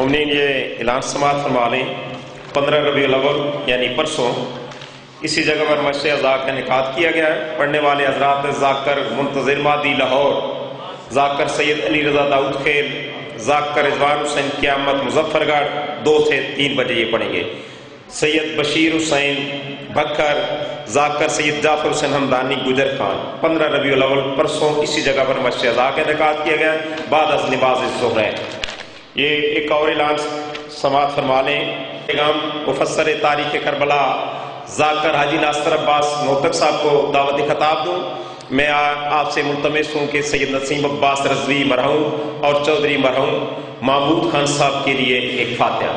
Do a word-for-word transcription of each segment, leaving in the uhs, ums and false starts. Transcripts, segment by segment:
مومنین یہ اعلان سماعت فرما لیں، پندرہ ربیع الاول یعنی پرسوں اسی جگہ پر مشر ذاکر کا انعقاد کیا گیا ہے۔ پڑھنے والے حضرات ذاکر منتظر مادی لاہور، ذاکر سید علی رضا داؤد خیل، ذاکر رضوان حسین قیامت مظفر گڑھ، دو سے تین بجے یہ پڑھیں گے۔ سید بشیر حسین بکر، ذاکر سید جعفر حسین ہمدانی گجر خان، پندرہ ربیع الاول پرسوں اسی جگہ پر مشر ذاکر کا انعقاد کیا گیا ہے بعد از نماز ظہر۔ یہ ایک اور اعلان سماعت فرما لیں، پیغام مفسر تاریخ کربلا ذاکر حاجی ناصر عباس نوتک صاحب کو دعوت خطاب دوں۔ میں آپ سے ملتمس ہوں کہ سید نسیم عباس رضوی مرحوم اور چودھری مرحوم محمود خان صاحب کے لیے ایک فاتحہ۔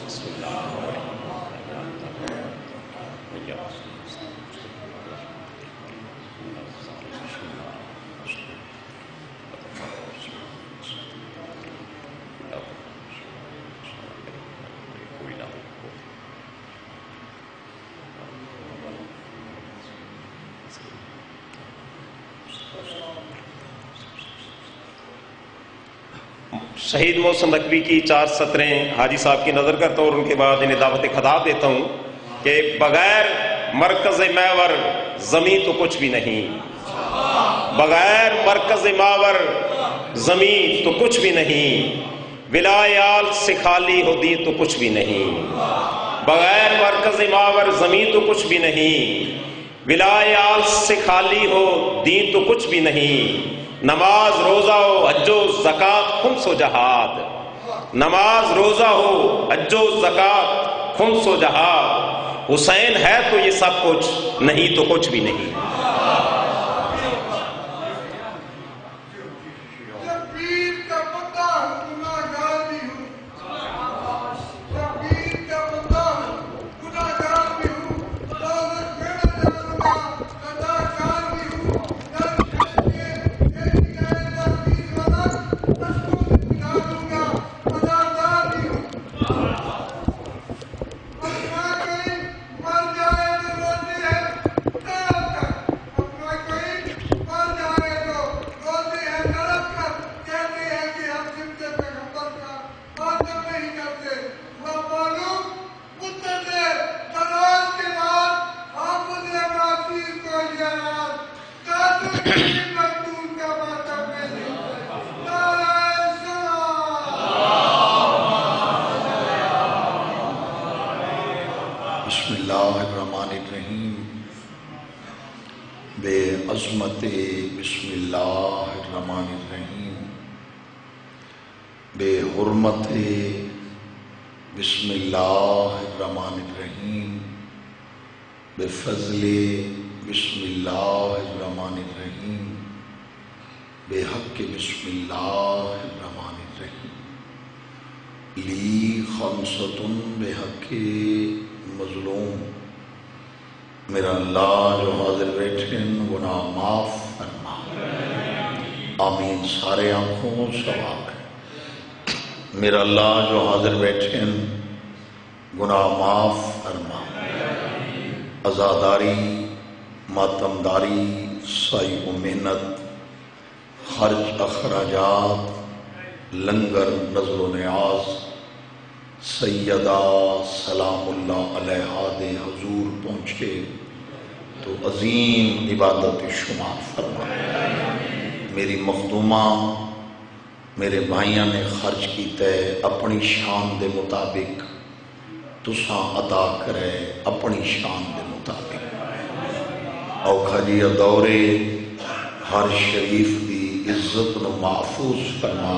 شہید محسن نقوی کی چار سطریں حاجی صاحب کی نظر کرتا ہوں اور ان کے بعد انہیں دعوت خطاب دیتا ہوں کہ بغیر مرکز محور زمین تو کچھ بھی نہیں، بغیر مرکز محور زمین تو کچھ بھی نہیں، ولایال سے خالی ہو دین تو کچھ بھی نہیں، بغیر مرکز محور زمین تو کچھ بھی نہیں، ولایال سے خالی ہو دین تو کچھ بھی نہیں، نماز روزہ ہو حج و زکوٰۃ خمس و جہاد، نماز روزہ ہو حج و زکوٰۃ خمس و جہاد، حسین ہے تو یہ سب کچھ، نہیں تو کچھ بھی نہیں۔ بسم اللہ الرحمن الرحیم، بے عظمت بسم اللہ الرحمن الرحیم، بے حرمت بسم اللہ الرحمن الرحیم، بے فضل بسم اللہ الرحمن الرحیم، بے حق بسم اللہ الرحمن الرحیم، لی خمسۃ بے حق مظلوم، میرا اللہ جو حاضر بیٹھے گناہ معاف فرما، آمین سارے آنکھوں سواب ہے۔ میرا اللہ جو حاضر بیٹھے گناہ معاف فرما، عزاداری، ماتمداری، سعی و محنت، خرچ اخراجات، لنگر، نظر و نیاز، سیدہ سلام اللہ علیہا دے حضور پہنچے تو عظیم عبادت شمار فرما۔ میری مخدومہ میرے بھائیاں نے خرچ کیتا ہے اپنی شان دے مطابق، تساں عطا کرے اپنی شان دے مطابق۔ اوکھا جی دورے ہر شریف دی عزت نو محفوظ فرما،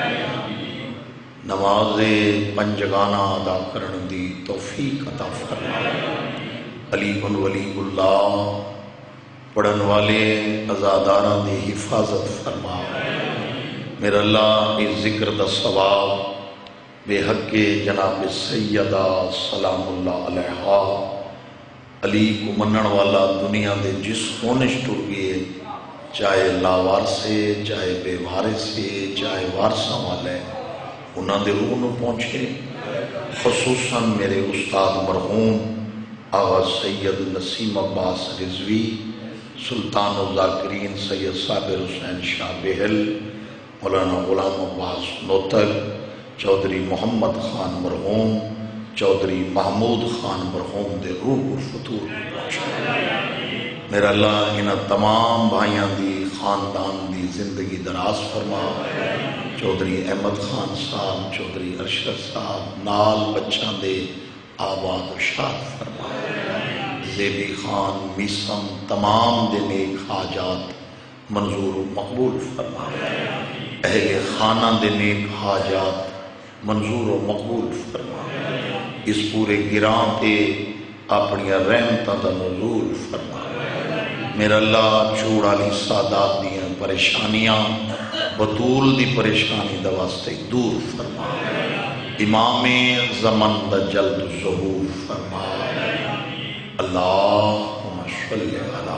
نماز پنجگانہ ادا کرن دی توفیق عطا فرما۔ علی بن ولی اللہ پڑھن والے عزاداراں دی حفاظت فرما۔ میرا اللہ اس ذکر دا ثواب بے حق جناب سیدہ سلام اللہ علیہا علی کو منن والا دنیا دے جس کونش ٹر گئے، چاہے لاوار سے، چاہے بے وارث سے، چاہے وارثاں والے، انہاں دے روح نو پہنچے، خصوصاً میرے استاد مرحوم آغا سید نسیم عباس رضوی، سلطان الذاکرین سید صابر حسین شاہ بہل، مولانا غلام عباس نوتک، چودھری محمد خان مرحوم چودھری محمود خان مرحوم دے روح الفطور پہنچا۔ میرا اللہ انہاں تمام بھائیاں دی خاندان دی زندگی دراز فرما۔ چودھری احمد خان صاحب، چودھری ارشد صاحب نال بچہ دے آباد و شاد فرما۔ زیبی خان میسم تمام دے نیک حاجات منظور و مقبول فرما۔ اہل خانہ دے نیک حاجات منظور و مقبول فرما۔ اس پورے گران تے اپنی رحمتاں دا نزول فرما۔ میرا اللہ چوڑ علی سادات دیاں پریشانیاں بطول دی پریشانی دا واسطے دور فرما۔ امام زمن دا جلد ظہور فرما۔ اللہم صلی علی۔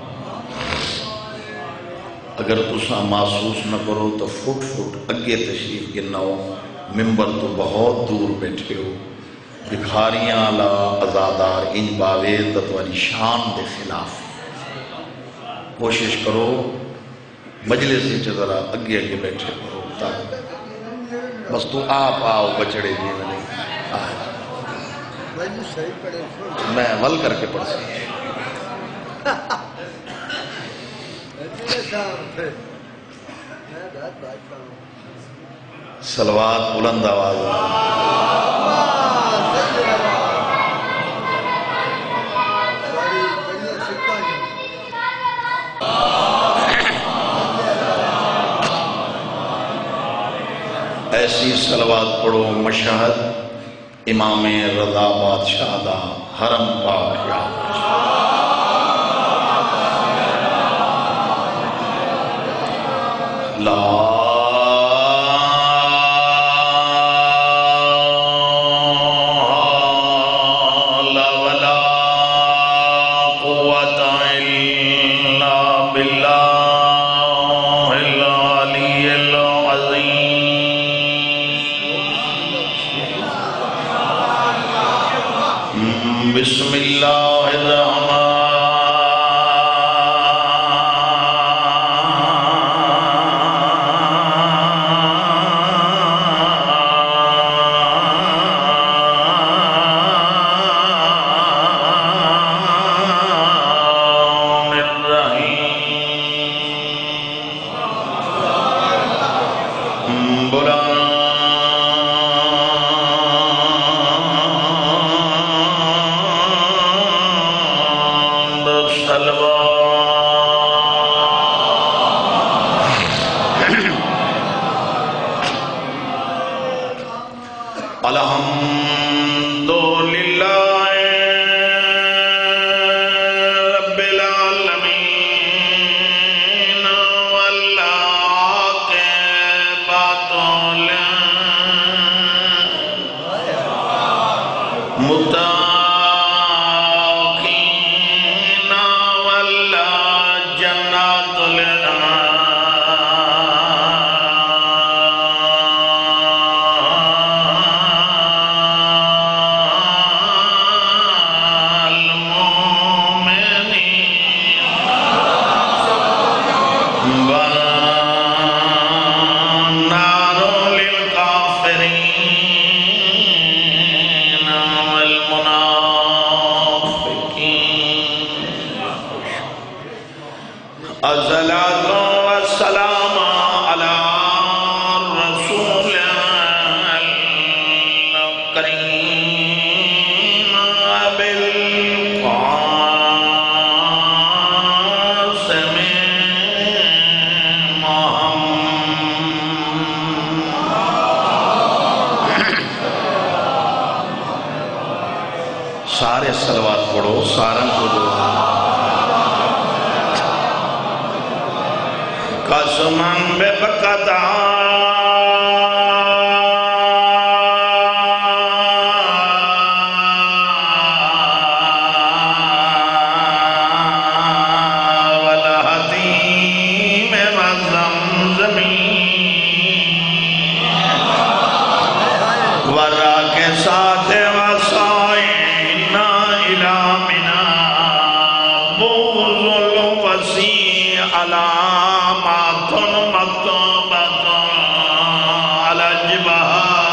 اگر تساں محسوس نہ کرو تو فٹ فٹ اگے تشریف گناؤ، ممبر تو بہت دور بیٹھے ہو، بکھاریاں لا ازادار ان باوید تتواری شان دے خلاف کوشش کرو مجلس سے ذرا اگے اگے بیٹھے کرو تاکہ بس تو آپ آؤ بچڑے جی میں نہیں آئے میں ول کر کے پڑھ سکتا صلوات بلند آواز ایسی صلوات پڑھو مشہد امام رضا بادشاہ دا حرم پاک یا لا بسم اللہ الرحمن الرحیم بلند الحمد للہ رب العالمین والعاقبۃ للمتقین والجنات لنا الصلاۃ والسلام علی رسول الکریم ابی القاسم محمد۔ سارے صلوات پڑھو سارن کو دو قسماً بقطع والحتیم والزمزمی والراکسات وصائنا إلى منا بغض الوسيع علامات مكتوبة على الجبهات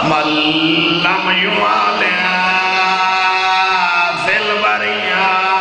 ملم یوالیا فی البریہ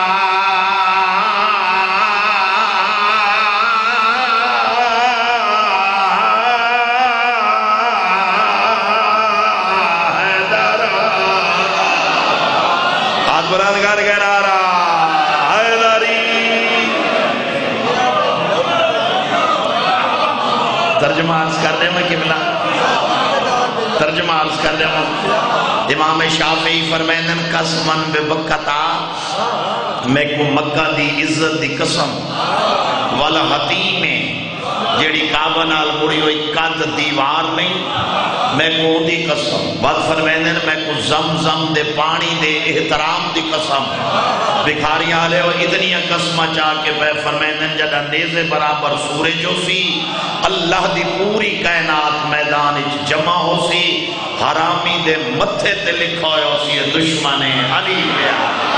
ترجمہ عرض کر دیں میں قبلہ ترجمہ عرض کر دیں امام شافعی فرمائن قسمن بے بکتا میں کو مکہ دی عزت دی قسم والا حتیم جیڑی کعبہ نال مڑی ہوئی کند دیوار نہیں میں کو دی قسم بعد فرمائن میں کو زمزم دے پانی دے احترام دی قسم بکھاریاں آلے و اتنی قسمہ چاہ کے بے فرمائن جدہ نیزے برابر سورج ہو سی اللہ دی پوری کائنات میدان جمع ہو سی حرامی دے متھے تے لکھا ہو سی دشمن علی گیا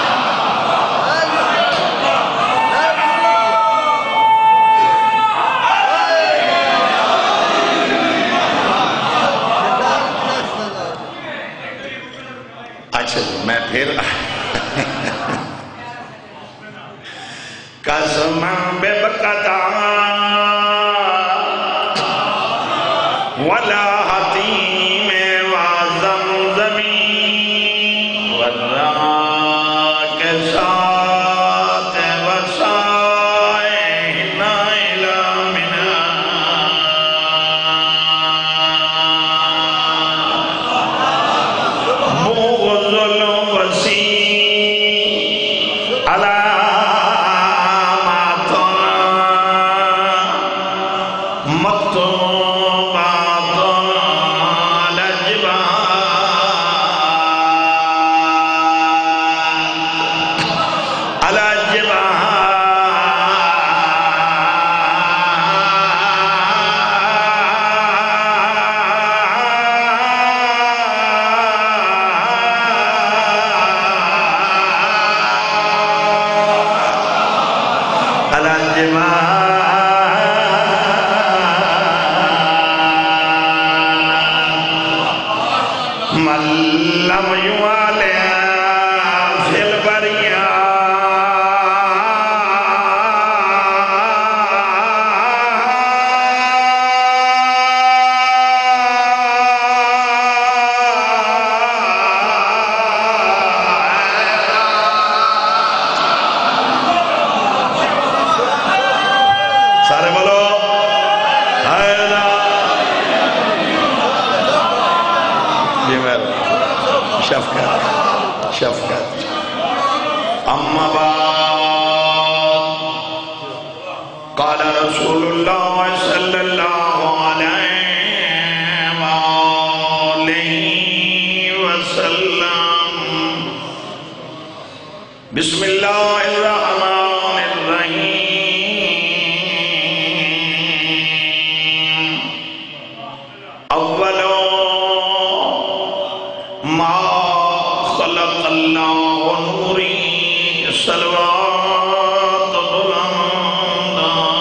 اچھا میں پھر قسم بے بکتا ولا حتیم و زمزمی والراک سات وسائن الى منا مغزل وسیع علاماتنا مکتوم ملم یوالیا فی البریہ سارے بولو شفقت شفقت اما بعد قال رسول اللہ صلی اللہ علیہ وآلہ وسلم بسم اللہ الرحمن الرحیم اولو ما خلق اللہ نوری صلوات بلند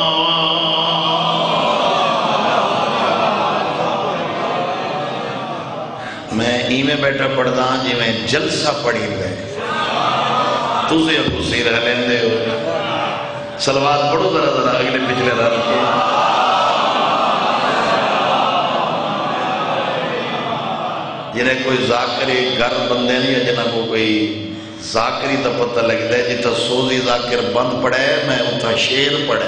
میں ای میں بیٹھا پڑھتا ہوں جی میں جلسہ پڑھی گئے تُسے ابو سیر لیندے ہو صلوات پڑھو ذرا ذرا اگلے پچھلے رات کے جنہیں کوئی ذاکری گر بندے نہیں ہے جنہیں کو کوئی ذاکری تا پتہ لگتا ہے جتا سوزی ذاکر بند پڑھے میں اتھا شیر پڑھے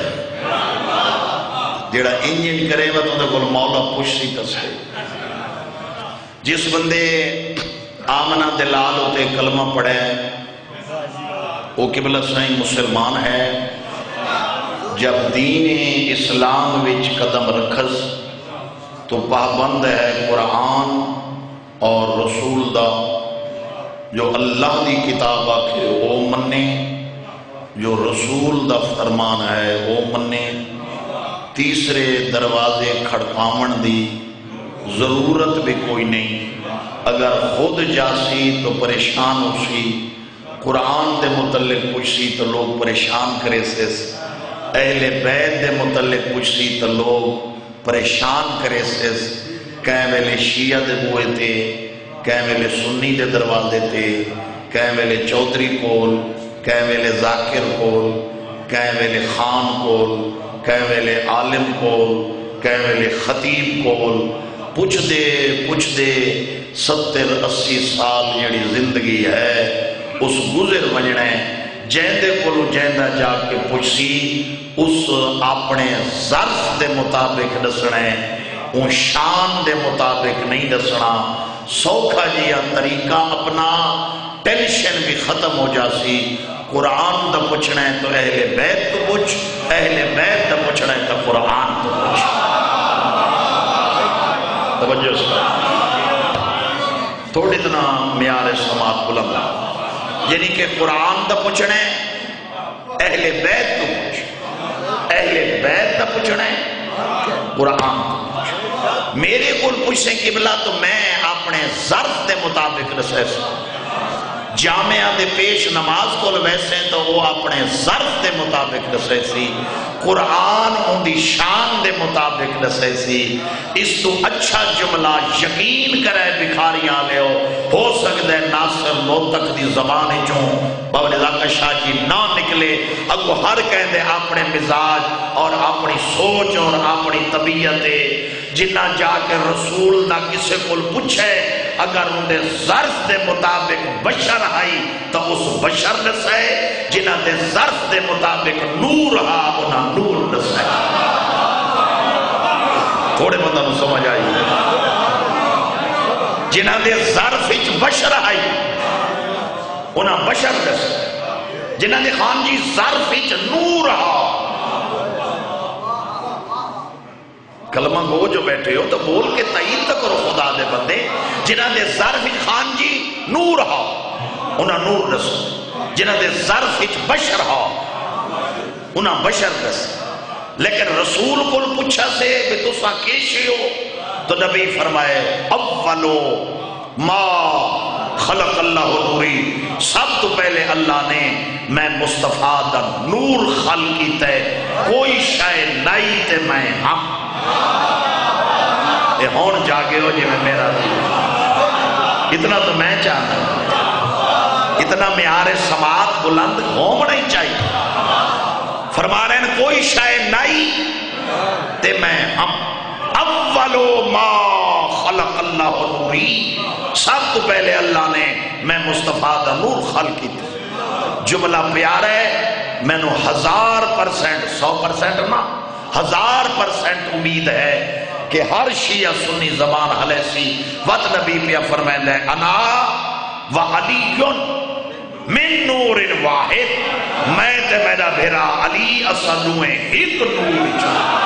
جڑا انجن کرے میں تو نے کل مولا پوشی تسے جس بندے آمنہ دلال ہوتے کلمہ پڑھے وہ قبلہ سائیں مسلمان ہے جب دین اسلام وچ قدم رکھس تو پابند ہے قرآن اور رسول دا جو اللہ دی کتاب آکھے وہ مننے جو رسول دا فرمان ہے وہ مننے تیسرے دروازے کھڑکاون دی ضرورت بھی کوئی نہیں اگر خود جاسی تو پریشان ہو سی قرآن دے متعلق پوچھ سی تو لوگ پریشان کرے سیس اہل بیت دے متعلق پوچھ سی تو لوگ پریشان کرے سیس کہیں ویلے شیعہ دے بوئے تے، کہیں ویلے سنی دے دروازے تے، کہیں ویلے چودھری کول، کہیں ویلے ذاکر کول، کہیں ویلے خان کول، کہیں ویلے عالم کول، کہیں ویلے خطیب کول، پوچھ دے پوچھ دے ستر اسی سال جڑی زندگی ہے اس گزر وجنے جیندے کولو جیندہ جا کے پوچھ سی اس اپنے ظرف دے مطابق دسنے ان شان دے مطابق نہیں دسنا سوکھا جیا طریقہ اپنا ٹینشن بھی ختم ہو جا سی قرآن دا پوچھنا ہے تو اہل بیت تو پوچھ اہل بیت دا پوچھنا ہے تو قرآن تو پوچھ توجہ سے تھوڑی اتنا معیار سماعت بلند یعنی کہ قرآن دا پوچھنا ہے اہل بیت تو پوچھ اہل بیت دا پوچھنا ہے قرآن تو پوچھ میرے کو پوچھیں قبلہ تو میں اپنے ظرف دے مطابق رسے سا جامعہ دے پیش نماز کو ویسے تو وہ اپنے ظرف دے مطابق دسے سی قرآن ان دی شان دے مطابق دسے سی اس تو اچھا جملہ یقین کرے بکھاریاں لے ہو ہو سکتا ہے ناصر نوتک دی زبان چوں بابا رضا شاہ جی نہ نکلے اگو ہر کہندے اپنے مزاج اور اپنی سوچ اور اپنی طبیعت جنہ جا کے رسول دا کسے کو پوچھے اگر ان دے ظرف دے مطابق بشر آئی تو اس بشر نسائے جنہ دے ظرف دے مطابق نور ہا انہا نور نسائے تھوڑے بندہ نو سمجھ آئی جنہ دے ظرف اچ بشر آئی انہا بشر نسائے جنہ دے خان جی ظرف اچ نور ہا کلمہ گو جو بیٹھے ہو تو بول کے تعین تک کرو خدا دے بندے جنہ دے ظرف خان جی نور ہا انہا نور رسو جنہ دے ظرف بشر ہا انہا بشر رسو لیکن رسول کو پوچھا سے کہ تسا کیشے ہو تو نبی فرمائے اولو ما خلق اللہ نوری سب تو پہلے اللہ نے میں مصطفیٰ دا نور خلقی تے کوئی شے نائی تے میں ہم یہ ہون جاگے ہو جی میں میرا اتنا تو میں چاہتا اتنا معیار سماعت بلند ہوم نہیں چاہیے فرما رہے ہیں کوئی شے نائی تے میں ہم اولو ما خلق اللہ نوری سب تو پہلے اللہ نے میں مصطفیٰ دا نور خلقی تھی جملہ پیارا ہے میں نو ہزار پرسنٹ سو پرسنٹ نا ہزار پرسنٹ امید ہے کہ ہر شیعہ سنی زبان حلے سی وقت نبی پہ فرمائے لے انا و علیون من نور واحد میں تے میرا بھیرا علی اصلویں ایک نور چاہتا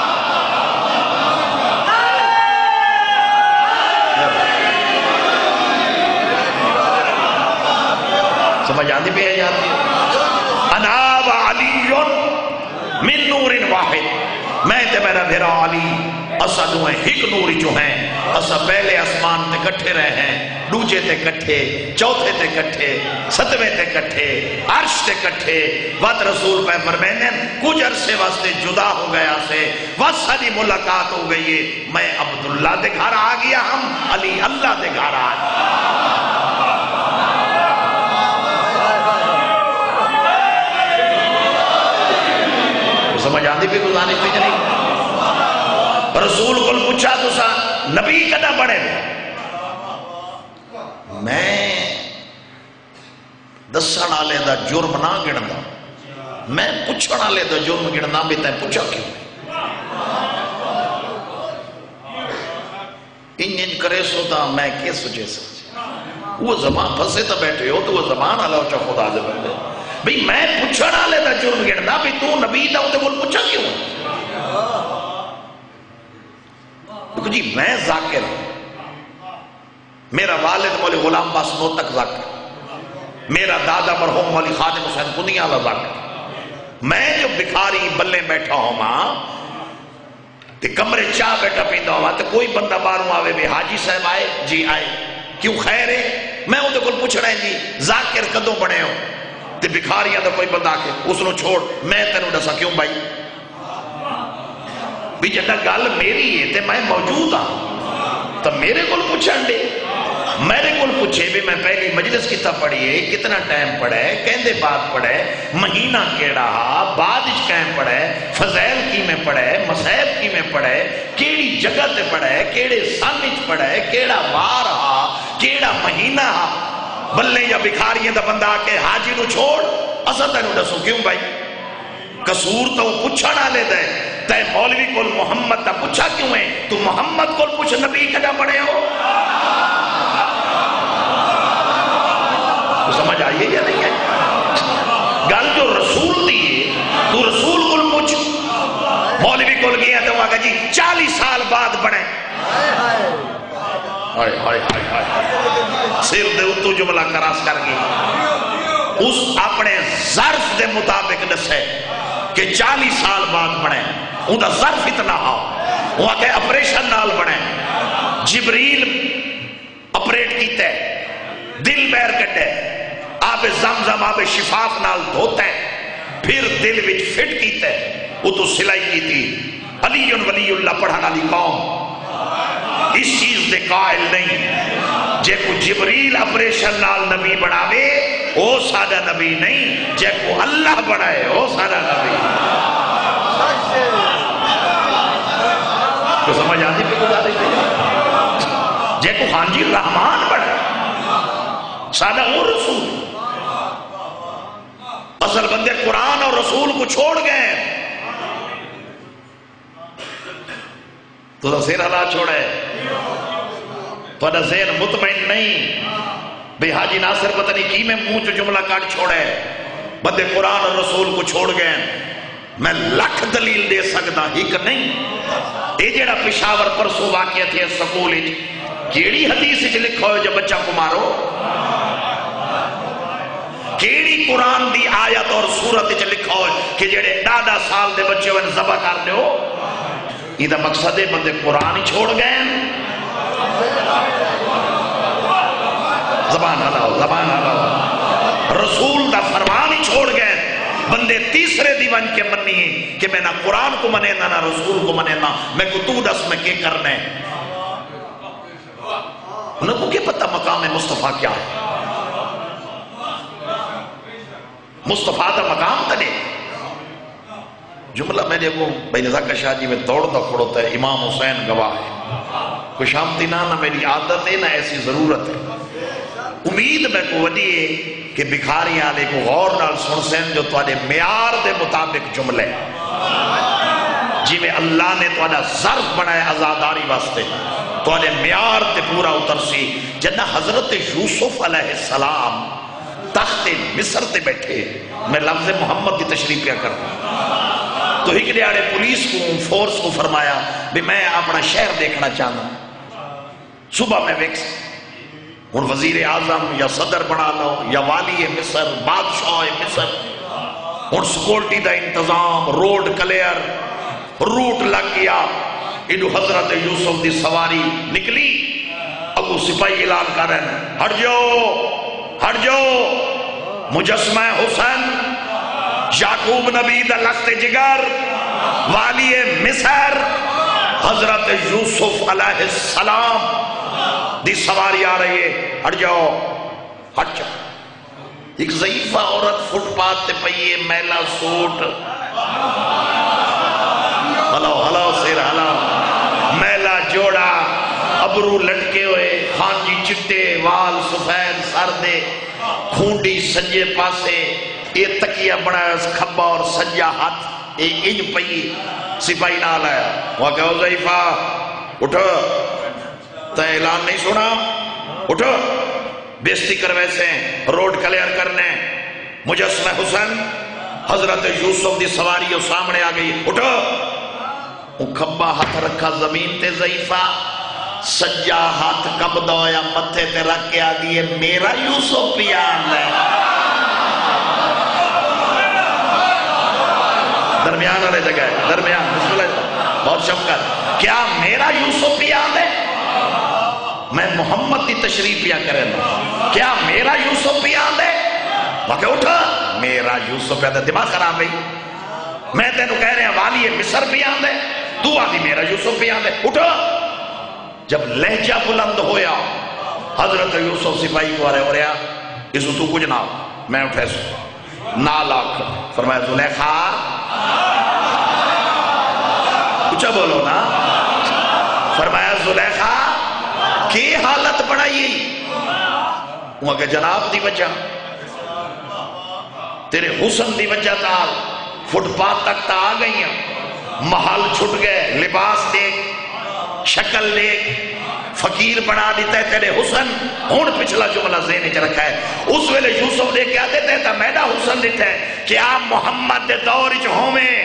سمجھ آندھی پہ ہے جاتی انا و علیون من نور واحد میں تے میرا بھیرا علی اسا دوئے ہک نوری جو ہیں اسا پہلے اسمان تے کٹھے رہے ہیں دوجے تے کٹھے چوتھے تے کٹھے ستویں تے کٹھے عرش تے کٹھے وقت رسول پہ فرمینے کچھ عرصے واسطے جدا ہو گیا سے وقت ساری ملاقات ہو گئی ہے میں عبداللہ دے گھر آ گیا ہم علی اللہ دے گھر آ گیا سمجھ آندھی بھی گزانی پہ نہیں رسول کو پوچھا تو سا نبی کدہ بڑھے میں دسن آلے دا جرم نہ گڑنا میں پوچھن آلے دا جرم گڑنا بھی تین پوچھا کیوں ان ان کرے سو دا میں کیا سوچے سوچے وہ زمان پھنسے تا بیٹھے ہو تو وہ زمان آلہ اچھا خدا دے بندے بھئی میں پوچھن آلے دا جرم گڑنا بھی تو نبی دا ہوتے بول پوچھا کیوں جی میں ذاکر میرا والد مولی غلام باس نوتک ذاکر میرا دادا مرحوم مولی خادم حسین کنیہ اللہ ذاکر میں جو بکھاری بلے بیٹھا ہوں ماں تے کمرے چاہ بیٹھا پیندہ ہوا تے کوئی بندہ باروں آوے بھی حاجی صاحب آئے جی آئے کیوں خیر ہے میں ان کو پوچھ رہے جی ذاکر کدوں بڑھے ہو تے بکھاریاں دا کوئی بندہ کے اس نے چھوڑ میں تینوں ڈسا کیوں بھائی بھی جنہ گل میری ہے تے میں موجود ہوں تو میرے کو پوچھن دے میرے کو پوچھے بھی میں پہلی مجلس کتاب پڑھیے کتنا ٹائم پڑھے کہندے بعد پڑھے مہینہ کیڑا ہا بعد اچ کہیں پڑھے فضائل کی میں پڑھے مصائب کی میں پڑھے کیڑی جگہ تے پڑھے کیڑے سن اچ پڑھے کیڑا وار ہا کیڑا مہینہ ہا بلے یا بکھاریاں دا بندہ کے حاجی نو چھوڑ اسا تینوں دسو کیوں بھائی قصور تو پوچھا نہ لے دے تے مولوی کول محمد دا پوچھا کیوں ہے تو محمد کول پوچھ نبی کجا پڑھے ہو تو سمجھ آئیے یا نہیں ہے گل جو رسول دی تو رسول کول پوچھ مولوی کول گیا تو وہاں جی چالیس سال بعد بڑھے ہائے ہائے ہائے ہائے سر دے اتو جملہ کراس کر گئی اس اپنے ظرف دے مطابق دسے کہ چالیس سال بعد بڑھے ان دا ظرف اتنا ہا وہاں کہ اپریشن نال بڑھے جبریل اپریٹ کیتے دل بیر کٹے آب زمزم آب شفاف نال دھوتے پھر دل وچ فٹ کیتے وہ تو سلائی کی تھی علی ولی اللہ پڑھانا لی قوم اس چیز دے قائل نہیں جے کو جبریل اپریشن نال نبی بڑھاوے او سادہ نبی نہیں جے کو اللہ بڑھائے او سادہ نبی تو سمجھ آتی پہ گزا دیتے جے کو خانجی رحمان بڑھائے سادہ وہ رسول اصل بندے قرآن اور رسول کو چھوڑ گئے تو دا سیر حالات چھوڑے تو دا ذہن مطمئن نہیں بے حاجی ناصر پتہ نہیں کی میں منہ جو جملہ کاٹ چھوڑے بندے قرآن اور رسول کو چھوڑ گئے میں لکھ دلیل دے سکتا ہی کہ نہیں اے جیڑا پشاور پرسو واقعہ تھے سکول کیڑی حدیث اچھ لکھو ہے جو بچہ کو مارو کیڑی قرآن دی آیت اور سورت اچھ لکھو ہے کہ جیڑے دادا سال دے بچے ہوئے زبا کر دے ہو یہ دا مقصد ہے بندے قرآن ہی چھوڑ گئے زبان ہلاؤ زبان ہلاؤ رسول دا فرمان ہی چھوڑ گئے بندے تیسرے دیوان کے منی ہیں کہ میں نہ قرآن کو منے نہ نہ رسول کو منے نہ میں کو تو دس میں کے کرنے انہوں کو کیا پتہ مقام مصطفیٰ کیا ہے مصطفیٰ دا مقام تنے جملہ میں نے وہ بھائی نزاکہ شاہ جی میں دوڑ دا کھڑوتا ہے امام حسین گواہ ہے کوئی شامتی نہ نہ میری عادت ہے نہ ایسی ضرورت ہے امید میں کو وڈی ہے کہ بکھاری آلے کو غور نال سن سین جو توڑے معیار دے مطابق جملے جی میں اللہ نے توڑا ظرف بنائے عزاداری واسطے توڑے معیار تے پورا اتر سی جنہ حضرت یوسف علیہ السلام تخت مصر تے بیٹھے میں لفظ محمد کی تشریف کیا کروں تو ہی کلیاڑے پولیس کو فورس کو فرمایا بھی میں اپنا شہر دیکھنا چاہتا ہوں صبح میں ویکس ان وزیر اعظم یا صدر بنا لو یا والی مصر بادشاہ مصر ان سکورٹی دا انتظام روڈ کلیر روٹ لگ گیا انہو حضرت یوسف دی سواری نکلی ابو سپاہی اعلان کرن ہٹ جاؤ ہٹ جاؤ مجسمہ حسین یعقوب نبی دا لخت جگر والی مصر حضرت یوسف علیہ السلام دی سواری آ رہی ہے ہٹ جاؤ ہٹ جاؤ ایک ضعیفہ عورت فٹ پاتھ تے پئیے میلا suit hello hello sir hello میلا جوڑا ابرو لٹکے ہوئے خانجی چٹے وال سفید سر دے کھونڈی سجے پاسے یہ تکیہ بڑا کھبا اور سجا ہاتھ ایک انج پئی سپاہی نال ہے وہ کہو ضعیفہ اٹھو تو اعلان نہیں سنا اٹھو بیستی کر ویسے روڈ کلیر کرنے مجسمہ حسین حضرت یوسف دی سواری سامنے آ گئی اٹھو وہ کھبا ہاتھ رکھا زمین تے ضعیفہ سجا ہاتھ کب دویا متھے تے رکھ کے آ دیئے میرا یوسف پیان ہے درمیان والے جگہ ہے درمیان بسم اللہ بہت شفقت کیا میرا یوسف پیان ہے میں محمد کی تشریف پیا کریں کیا میرا یوسف پیان ہے وہاں اٹھا میرا یوسف پیان ہے دماغ خراب ہے میں تینوں کہہ رہے ہیں والی مصر پیان ہے تو آدھی میرا یوسف پیان ہے اٹھا جب لہجہ بلند ہویا حضرت یوسف سپاہی کو آ رہے ہو رہا اسو تو کچھ نہ میں اٹھے سو نا لاکھ فرمایا زلیخا کچھ بولو نا فرمایا زلیخا کی حالت بڑھائی وہاں کہ جناب دی وجہ تیرے حسن دی وجہ تال فٹ پاتھ تک تا آ گئی ہیں محل چھٹ گئے لباس دیکھ شکل دیکھ فقیر بنا دیتا ہے تیرے حسن ہون پچھلا جملہ ذہن چ رکھا ہے اس ویلے یوسف نے کیا دیتا ہے تا میڈا حسن دیتا ہے کہ آپ محمد دے دور چ ہوویں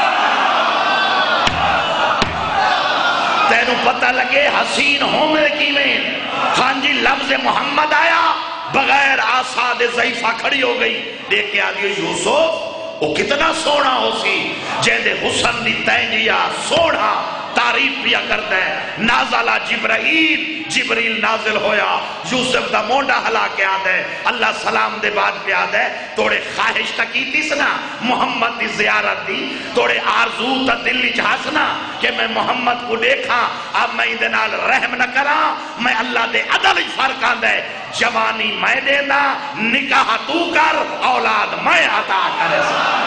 تینوں پتہ لگے حسین ہوویں کیویں ہاں جی لفظ محمد آیا بغیر آساد ضعیفہ کھڑی ہو گئی دیکھ کے آدھی یوسف وہ کتنا سونا ہو سی جیندے حسن دی تینجیا سونا تعریف پیا کرتا ہے نازلہ جبرائیل جبریل نازل ہویا یوسف دا مونڈا ہلا کے آدھے اللہ سلام دے بعد پہ آدھے توڑے خواہش تا کی تیسنا محمد دی زیارت دی توڑے آرزو تا دلی جہاسنا کہ میں محمد کو دیکھا اب میں اندے نال رحم نہ کرا میں اللہ دے عدل فرق آدھے جوانی میں دینا نکاح تو کر اولاد میں عطا کرے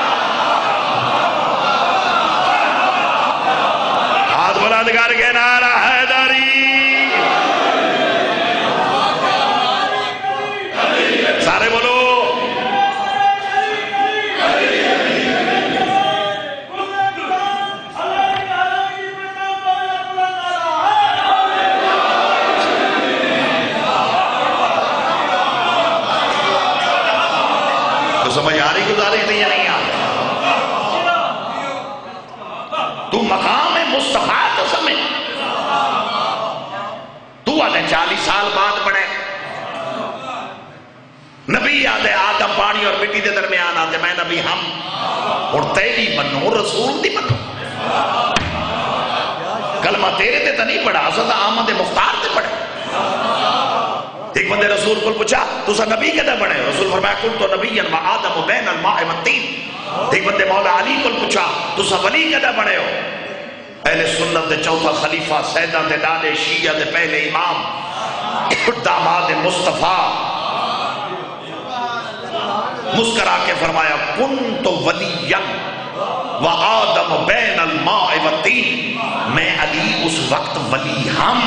ہاتھ بلند کر کے نعرہ حیدری سارے بولو تو سمجھ آ رہی گزاری نہیں نہیں آ تو مقام مصطفیٰ تو سمجھ تو آدھے چالیس سال بعد بڑھے نبی آدھے آدم پانی اور مٹی دے درمیان آدھے میں نبی ہم اور تیری بنو رسول دی بنو کلمہ تیرے تے تا نہیں پڑھا حضرت آمد مختار تے پڑھے ایک بندے رسول کو پوچھا تو سا نبی کدہ بڑھے رسول فرمایا کل تو نبی و آدم و بین الماء والتین ایک بندے مولا علی کو پوچھا تو سا ولی کدہ بڑھے ہو اہل سنت دے چوتھا خلیفہ سیدہ دے ڈالے شیعہ دے پہلے امام داماد مصطفیٰ مسکرا کے فرمایا کن تو ولیم و آدم بین الماء والتین میں علی اس وقت ولی ہم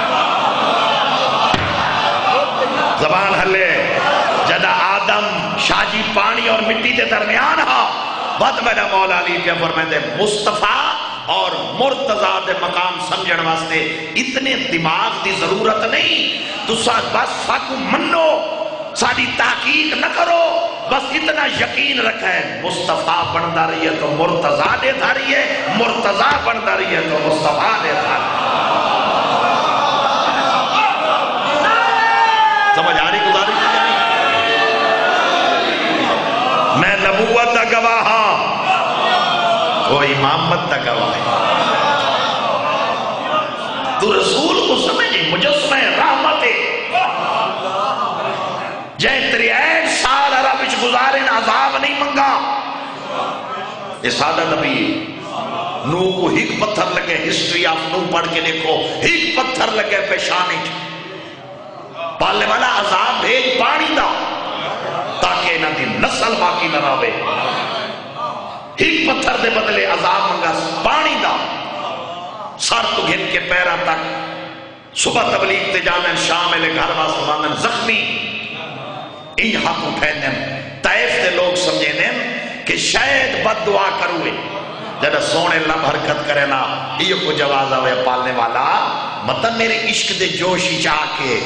زبان ہلے جدا آدم شاجی پانی اور مٹی دے درمیان ہا بات میرا مولا علی کے فرمائے دے مصطفیٰ اور مرتضیٰ دے مقام سمجھن واسطے اتنے دماغ دی ضرورت نہیں تو ساتھ بس فاکو منو ساری تحقیق نہ کرو بس اتنا یقین رکھا ہے مصطفیٰ بندہ رہی ہے تو مرتضیٰ دے تھا رہی ہے مرتضیٰ بندہ رہی ہے تو مصطفیٰ دے تھا رہی ہے سمجھ آ رہی گزاری میں نبوت دا گواہ ہاں وہ امامت دا گواہ ہے تو رسول کو سمجھے مجسمہ رحمت جائے تریائیٹ سال عرب اچھ گزارن عذاب نہیں منگا یہ سادہ نبی نو کو ہیک پتھر لگے ہسٹری آپ نو پڑھ کے دیکھو ہیک پتھر لگے پیشانی پالنے والا عذاب بھیج پانی دا تاکہ انہاں دی نسل باقی نہ رہے ہیک پتھر دے بدلے عذاب منگا پانی دا سر تو گھن کے پیرہ تک صبح تبلیغ تے جانن شامل گھر واسطے مانن زخمی این حق اٹھائیں طائف دے لوگ سمجھیں کہ شاید بد دعا کروئے جب سونے لم حرکت کرے نا یہ کو جواز ہوئے پالنے والا مطلب میرے عشق دے جوشی چاہ کے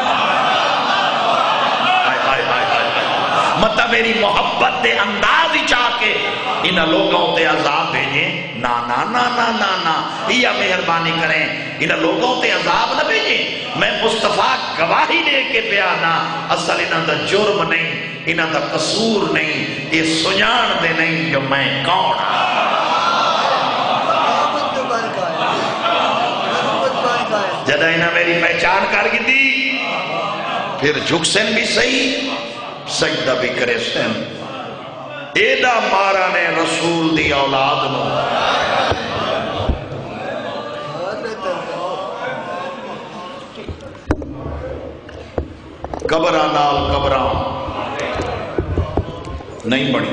مطلب میری محبت دے انداز ہی چاہ کے انہا لوگوں تے عذاب بھیجیں نا نا نا نا نا نا یہ مہربانی کریں انہا لوگوں تے عذاب نہ بھیجیں میں مصطفیٰ گواہی دے کے پیانا اصل انہا دا جرم نہیں انہا دا قصور نہیں یہ سجان دے نہیں جو میں کون جدہ انہا میری پہچان کر گی دی پھر جھکسن بھی صحیح سجدہ بھی کرے سن ایدہ مارا نے رسول دی اولاد نو قبراں نال قبراں نہیں بنی،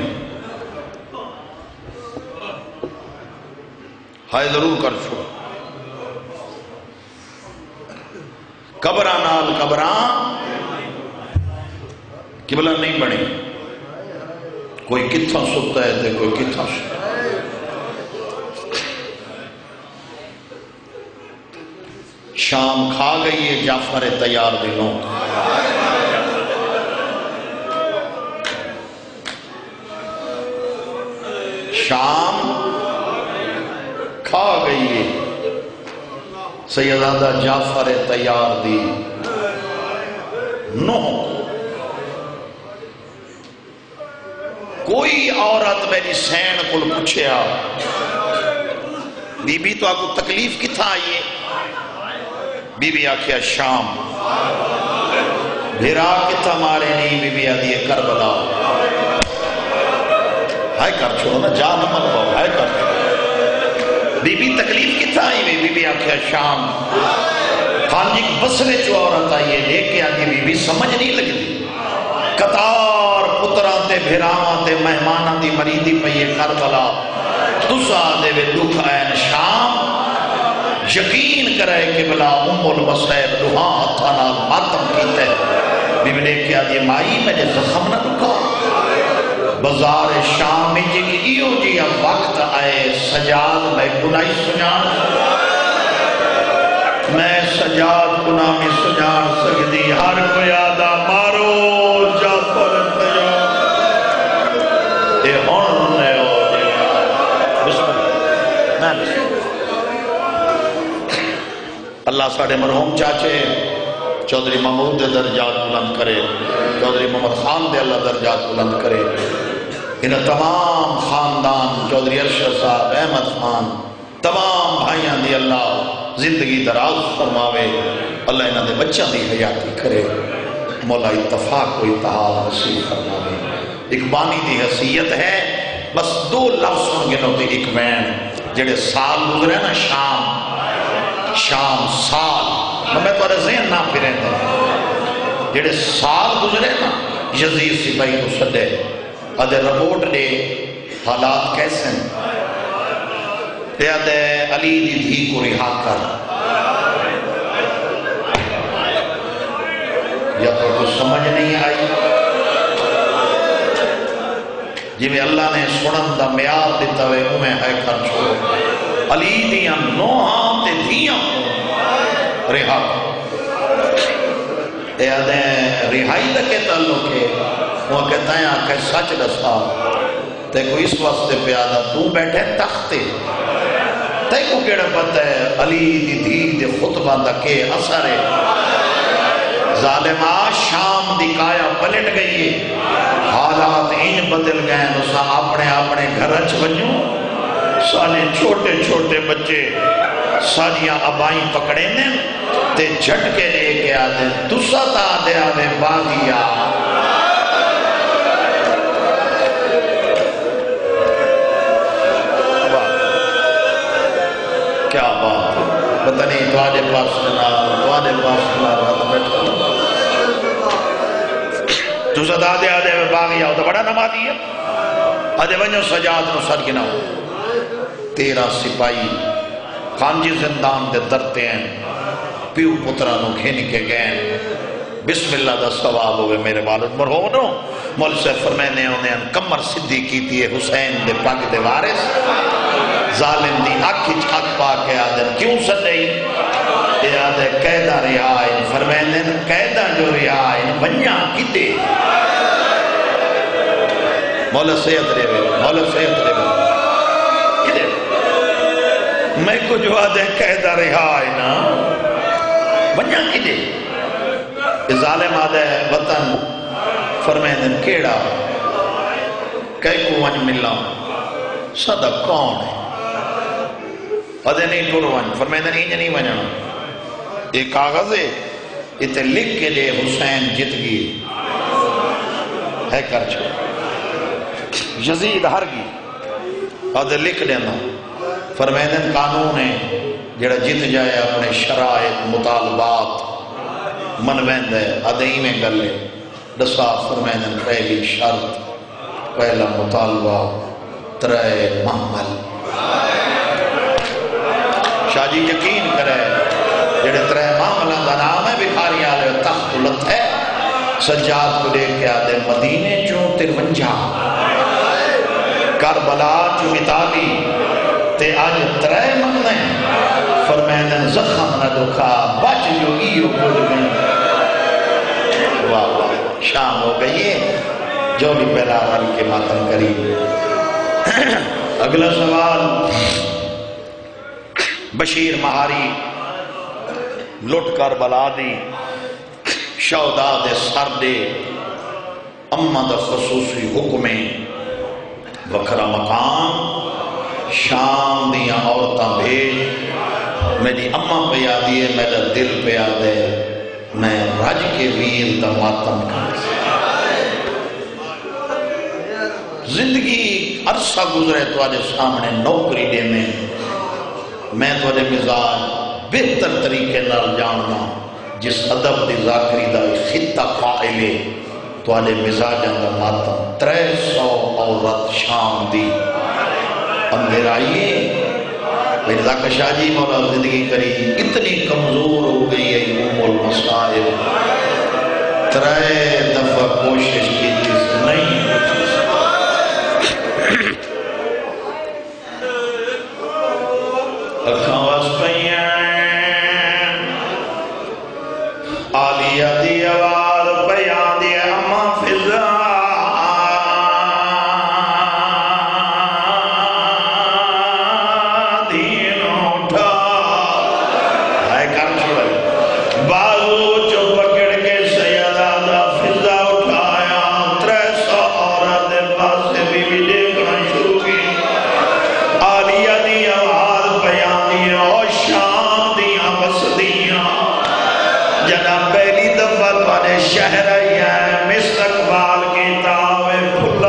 ہائے ضرور کر چھو، قبراں نال قبراں قبلہ نہیں بنی، کوئی کتھاں ستا ہے تے کوئی کتھاں ستا ہے۔ شام کھا گئی ہے جعفر تیار دنوں، شام کھا گئی ہے سیدادہ جعفر تیار دی نو، کوئی عورت میری سین کو پوچھیا بی بی تو آپ کو تکلیف کتھا آئیے؟ بی بی آکھیا شام، بھیرا کتھا مارے نہیں؟ بی بی آدھی کربلا، ہائے کر چھوڑو نا، جا نہ مر پاؤ، ہائے کر چھوڑو۔ بی بی تکلیف کتھا آئی ہوئی؟ بی بی آکھیا شام، خانجی بسرے چو عورت آئیے لے کے آدھی بی بی سمجھ نہیں لگتی، قطار پتران تے بھیراواں تے مہماناں دی مریدی پئیے کربلا، تسا دے وے دکھ این شام، یقین کرے کہ بلا ام المصائب لوہاں ہتھا نال ماتم کیتے، بی بی نے کیا دی مائی میں نے زخم نہ رکھا، بازار شام میں جی ایو جی اب وقت آئے سجاد میں گناہی سجان، میں سجاد گناہ میں سجان سکتی، ہر کوئی آدھا مارو جعفر تیار، اے ہون نے ہو جی بسم اللہ نا بسم اللہ۔ اللہ ساڑھے مرحوم چاچے چودھری محمود دے درجات بلند کرے، چودھری محمد خان دے اللہ درجات بلند کرے، انہیں تمام خاندان چودھری ارشد صاحب، احمد خان، تمام بھائیاں دی اللہ زندگی دراز فرماوے، اللہ انہاں دے بچہ دی حیاتی کرے، مولا اتفاق و اتحاد نصیب فرماوے۔ ایک بانی دی حیثیت ہے، بس دو لفظ ہوں گے نوتے ایک وین جڑے سال گزرے نا، شام شام سال، میں تو ارے ذہن نہ پھریں دیں، جڑے سال گزرے نا یزید سپاہی کو سدے ادھے رپورٹ دے حالات کیسے ہیں، تے ادھے علی دی دھی کو رہا کر، یا تو کچھ سمجھ نہیں آئی، جی میں اللہ نے سنن دا میار دیتا ہوئے ہوں میں ہے کر چھوڑو، علی دیاں نوہاں تے دھیاں رہا، اے آدھیں رہائی دا کے تعلق ہے، وہ کہتا ہے آنکھیں سچ دستا، تے کوئی اس واسطے پیادا تو بیٹھے تختے، تے کو کیڑا پتہ ہے علی دی دھی دے خطبہ دا کے اثر ہے، ظالمہ شام دی کایا پلٹ گئی ہے، حالات ان بدل گئے، نسا اپنے اپنے گھرچ بنیوں، سالے چھوٹے چھوٹے بچے سالیاں ابائیں پکڑے نے تے جھٹکے لے کے آدھے تسا تا دے آدھے باغیا، کیا بات ہے، پتہ نہیں دوادے پاس کنا دوادے پاس کنا رات بیٹھا تسا تا دے آدھے باغیا، تو بڑا نمازی ہے، آدھے ونجو سجاد نو سر گنا ہو، تیرہ سپاہی خانجی زندان دے درتے ہیں، پیو پترانو کھینی کے گئے، بسم اللہ دا ثواب ہوئے میرے والد مرحوم، مول سے فرمینے انہیں کمر صدی کی تھی حسین دے پاک دے وارث، ظالم دی آکھی چھک پا کے آدھن کیوں سدئی؟ یہ آدھے قیدہ رہائن، فرمینے قیدہ جو رہائن بنیا کتے، مولا سید رہے مولا سید رہے میں کو جو آدھے قیدہ رہائی نا بنیا کی دے ظالم آدھے وطن فرمیدن کیڑا کئی کو ونج ملا صدا کون ہے آدھے نہیں ٹور ونج فرمیدن ہی نہیں ونجنا ایک کاغذ ہے اتے لکھ کے لئے حسین جت گئی ہے کر چھو یزید ہر گئی آدھے لکھ دینا فرمیدن قانون ہے جڑا جت جائے اپنے شرائط مطالبات من ویند ہے ادائی میں گلے دسا فرمائن پہلی شرط پہلا مطالبہ ترائے محمل شاہ جی یقین کرے جڑے ترائے محملہ کا نام ہے بکھاری آلے تخت لت ہے سجاد کو دیکھ کے آدھے مدینے چون ترونجا کربلا چو متالی تے آج ترائے مہنے فرمائن زخم نہ دکھا بچ جو ایو کل میں واہ واہ شام ہو گئی ہے جو بھی پہلا حل کے ماتم کری اگلا سوال بشیر مہاری لٹ کر بلا دی شہدا دے سر دے اما دا خصوصی حکمیں وکھرا مقام شام دیاں عورتاں بھیج میری اما پیا دیے میرا دل پیا دے میں رج کے ویر دا ماتم کر زندگی عرصہ گزرے تو آجے سامنے نوکری دے میں میں تو آجے مزاج بہتر طریقے نال جاننا جس ادب دی ذاکری دا خطہ قائلے تو آجے مزاج اندر ماتم ترے سو عورت شام دی اندر آئیے مرزا کشا جی مولا زندگی کری اتنی کمزور ہو گئی ہے ام المصائب ترے دفعہ کوشش کی جس نہیں اکھاں واسطیاں آلیہ دی آواز بیان دی اما فضا دین اٹھا ہے کام چھوڑے بازو جو پکڑ کے سیدہ دا فضا اٹھایا ترے سو عورت دے پاس سے بھی بھی دیکھنا شروع کی آلیہ دی آواز بیان دی اور شام دیاں بسدیاں جناب پہلی دفعہ توانے شہر آئی ہے مستقبال کی تاوے پھلا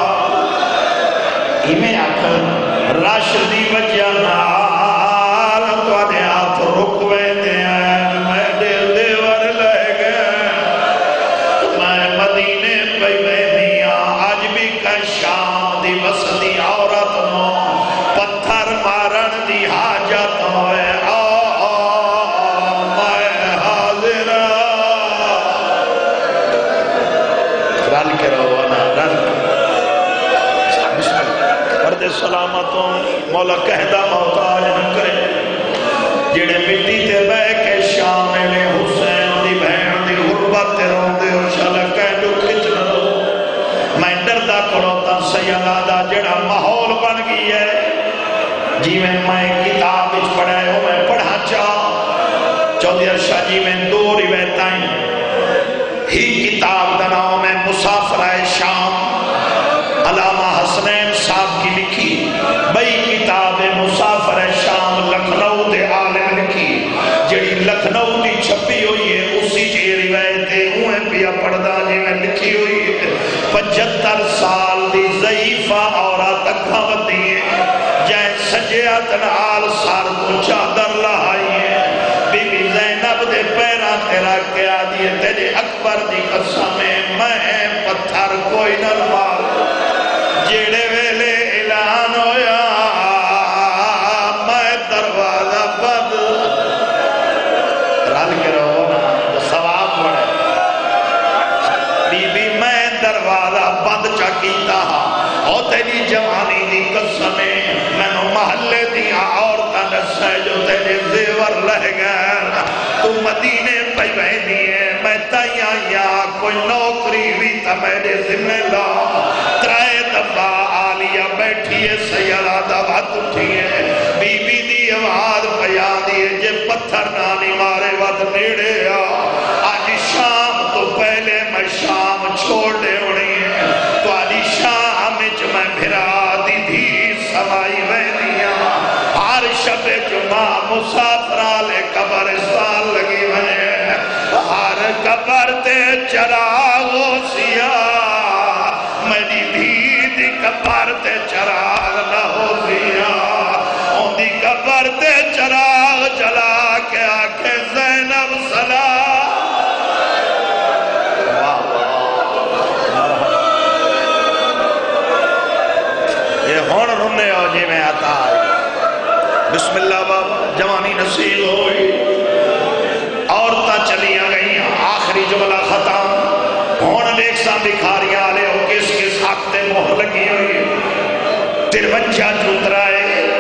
ایمیں آکر راشدی بچیا نال توانے ہاتھ رکوے دے ہیں میں دل دیور لے گئے میں مدینے پہ میں دیا آج بھی کہ شام دی بسدی عورت نو پتھر مارن دی حاجت ہوئے سلامتوں مولا کہدہ محتاج نہ کرے جڑے مٹی تے بے کے شام میں حسین دی بہن دی غربت تے رون دے اور شالا کہدو کھچ نہ دو میں ڈردہ کڑوتا سیادہ جڑا ماحول بن گئی ہے جی میں میں کتاب اچ پڑھائے ہوں میں پڑھا چاہ چودھری ارشاہ جی میں دو روایتائیں ہی کتاب دا نام ہے مسافرہ شام علامہ حسنین صاحب کی لکھی بئی کتاب مسافر شام لکھنؤ دے عالم لکھی جڑی لکھنؤ دی چھپی ہوئی ہے اسی جی روایتیں ہوئے پیا پڑھدا جی میں لکھی ہوئی ہے پچھتر سال دی ضعیفہ عورت اکھاں ودی ہے جائے سجیات نال سار کو چادر لہائی ہے بی بی زینب دے پیرا تیرا کیا دیئے تیرے اکبر دی قسم میں پتھر کوئی نہ مار جیڑے ویلے اعلان ہویا میں دروازہ بند رل کے رہو نا تو ثواب بڑھے بی بی میں دروازہ بند چاکیتا ہاں اور تیری جوانی دی قسمیں میں نو محلے دیا عورتاں نسے جو تیرے زیور رہ گئے تو مدینے پہ بہنی ہے میں تائیاں یا کوئی نوکری بھی تا میرے ذمہ لا ترائے دفعہ آلیہ بیٹھی ہے سیالہ دبات اٹھی ہے بی بی دی آواز بیان دیئے جے پتھر نانی مارے وقت نیڑے آ آج شام تو پہلے میں شام چھوڑ دے اڑی ہے تو آج شام اچ میں بھرا دی دھی سمائی ویدیاں ہر شب جمعہ مسافرالے قبرستان لگی بنے ہر قبر تے چراغ سیاہ میری دھی دی قبر تے چراغ نہ ہو سیاہ ان دی قبر تے چراغ جلا کے آکھے زینب صلاح جی میں آتا آئی بسم اللہ بابا جوانی نصیب ہوئی عورتیں چلیاں گئی آخری جملہ ختم ہون دیکھ سا بکھاریاں آلے ہو کس کس حق تے مہر لگی ہوئی ترونجا چوترائے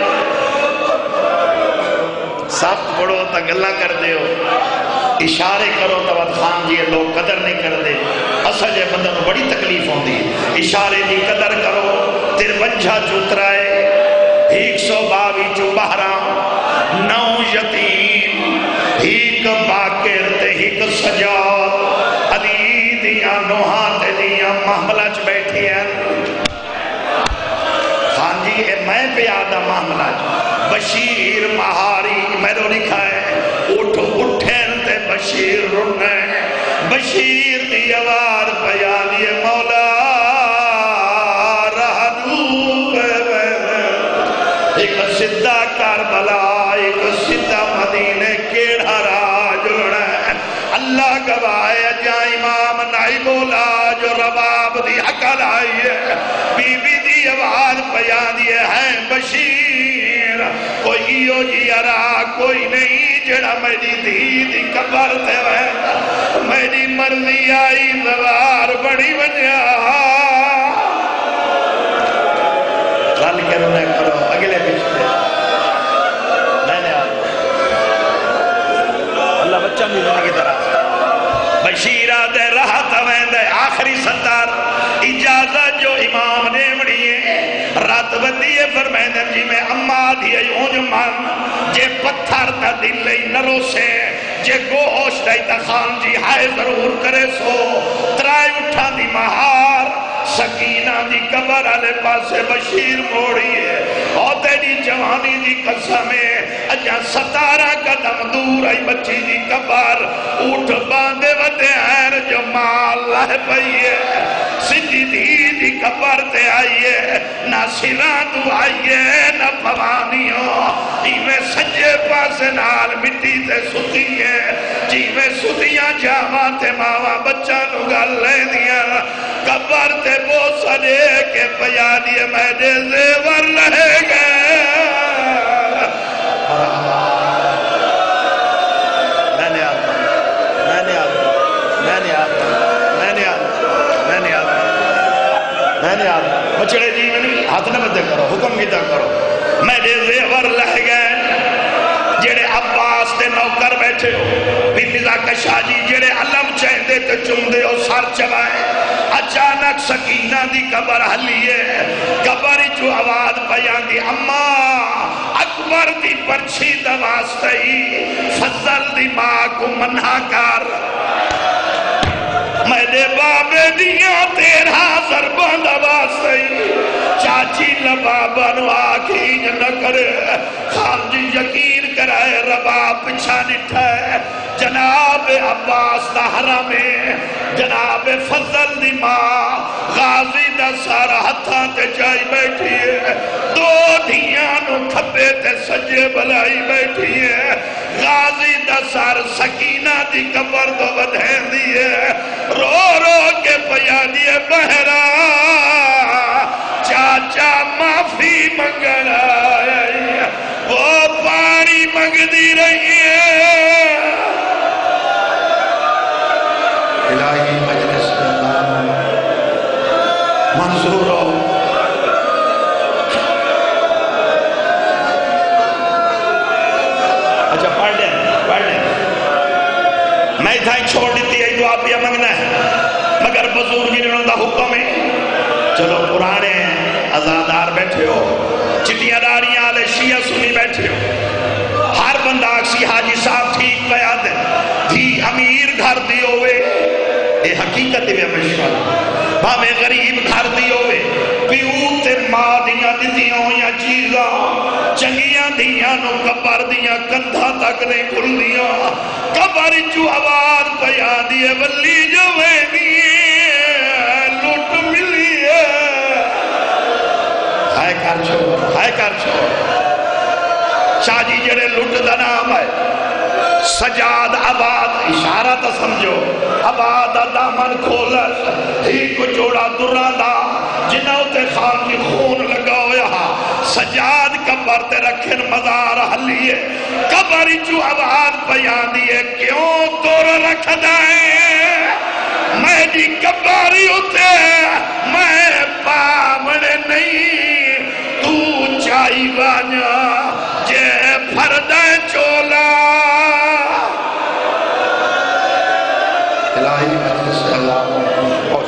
سخت پڑھو تا گلہ کر دے ہو اشارے کرو تو وقت خان جی لوگ قدر نہیں کر دے اصل جے بندن بڑی تکلیف ہوں دی اشارے دی قدر کرو ترونجا چوترائے ایک سو باوی چو بہرام نو یتیم ایک باکر تے ایک سجاد علی دیاں نوحات دیاں محملہ چ بیٹھی ہیں خان جی میں پیادہ محملہ چ بشیر مہاری میں رو لکھا ہے اٹھ اٹھیں تے بشیر رنے بشیر دی آواز پیادی مولا ایک سدھا کربلا ایک سدھا مدینے کیڑا راج ہے اللہ گواہ جا امام نائی بولا جو رباب دی عقل آئی ہے بی بی دی آواز پیا دیے ہیں بشیر کوئی یو جی ارا کوئی نہیں جڑا میری دی دی قبر تے وے میری مرضی آئی دوار بڑی وجہ رل کے رونے کرو اگلے پچھلے میں نے آپ اللہ بچہ بھی زندگی طرح بشیرہ دے رہا توین دے آخری ستار اجازت جو امام نے بڑیے رات بدیے فرمائندن جی میں اماں دیئے اونج من جے پتھر تا دل لئی نرو سے جے گوشت ہے تا خان جی ہائے ضرور کرے سو ترائے اٹھا دی مہار سکینہ دی قبر علی پاسے بشیر موڑی ہے اور تیری جوانی دی قسمیں اجا ستارہ قدم دور آئی بچی دی قبر اٹھ باندے ودے ہیں جو مال لہ پئیے سجی دی دی قبر تے آئیے نہ سران تو آئیے نہ پوانیوں ایویں سجے پاسے نال مٹی تے ستیے جیویں ستیاں جاواں تے ماواں بچہ نگل لے دیا قبر تے وہ سنے کے پیا دیے میرے زیور رہے گئے میں نے آتا میں نے آتا میں نے آتا میں نے آتا میں نے آتا میں نے آتا بچڑے جی میں نہیں ہاتھ نہ بدے کرو حکم کی طرح کرو میرے زیور رہ گئے جڑے عباس دے نوکر بیٹھے ہو بھی مزا کشا جی جڑے علم چاہتے تو چوندے ہو سار چلائے اچانک سکینہ دی قبر حلیے قبر جو آواز بیان دی اماں اکبر دی پرچھی دواستی فضل دی ماں کو منہا کر میرے بابے دیاں تیرہ ضربان دواستی چاچی لبابن آکھی نہ کرے خان جی یقین کرائے رباب پچھا نٹھائے جناب عباس دا حرامے جناب فضل دی ماں غازی دا سارا ہتھاں تے جائی بیٹھی ہے دو دھیانوں کھپے تے سجے بلائی بیٹھی ہے غازی دا سار سکینہ دی قبر دو بدھیں دیئے رو رو کے پیا دیئے بہرا چاچا معافی منگل آئی وہ پانی منگ دی رہی ہے الہی مجلس اللہ منظور ہو اچھا پڑھ لیں پڑھ لیں میں تھا چھوڑ دیتی ہے دعا پیا منگنا ہے مگر بزرگی نے انہوں دا حکم ہے چلو پرانے ازادار بیٹھے ہو چٹیاں داریاں آلے شیعہ سنی بیٹھے ہو ہر بندہ اکسی حاجی صاحب ٹھیک بیاد ہے دھی امیر گھر دی ہوئے اے حقیقت میں مشکل بھامے غریب گھر دی ہوئے پیوتے ماں دیاں دیتیاں ہویاں چیزاں چنگیاں دیاں نو کبر دیاں کندھا تک نہیں کھل دیاں کبر جو آواز بیان دیئے ولی جو وینی لوٹ ملی ہے ہائے کر چھوڑ ہائے کر چھوڑ شاہ جی جڑے لوٹ دا نام ہے سجاد آباد اشارہ تا سمجھو آباد دامن کھولت ہی کو جوڑا درہ دا جنہوں تے خان کی خون لگا ہویا سجاد قبر تے رکھن مزار حلیے قبر چو آواز بیان دیے کیوں تور رکھ دائیں میں دی قبری ہوتے میں پامنے نہیں تو چاہی بانیا جے پھردہ چولا الہی مجلس اللہ خوش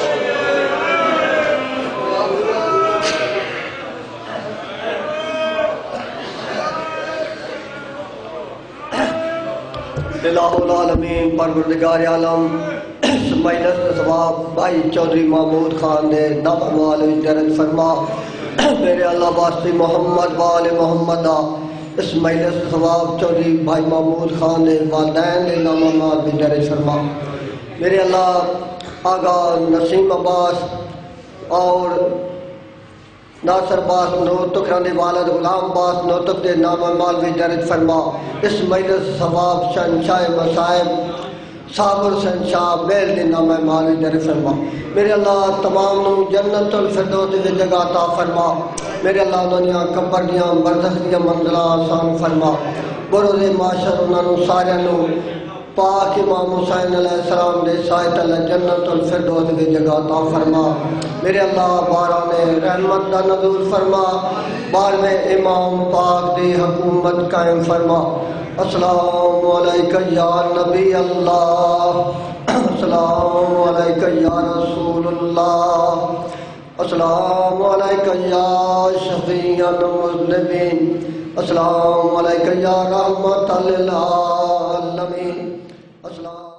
الہ العالمین پروردگار عالم مجلس ثواب بھائی چودھری محمود خان نے نام والے درد فرما میرے اللہ واسطے محمد وال محمد اس مجلس ثواب چودھری بھائی محمود خان نے والدین نے نام والے درد فرما میرے اللہ آغا نسیم عباس اور ناصر باس نوتک رہنے والد غلام باس نوتک دے نام مالوی درد فرما اس مجلس ثواب شنشاہ مسائب صابر شنشاہ بیل دے نام مالوی درد فرما میرے اللہ تمام نو جنت الفردوس دے جگہ عطا فرما میرے اللہ انہوں نے قبر دیاں برزخ دیاں منزلہ آسان فرما بروز معاشر انہوں نے سارے نو پاک امام حسین علیہ السلام دے سائت اللہ جنت الفردوس دے جگہ عطا فرما میرے اللہ باران رحمت دا نزول فرما بار میں امام پاک دی حکومت قائم فرما السلام علیکہ یا نبی اللہ السلام علیکہ یا رسول اللہ السلام علیکہ یا شفیع المذنبین السلام علیکہ یا رحمت للعالمین السلام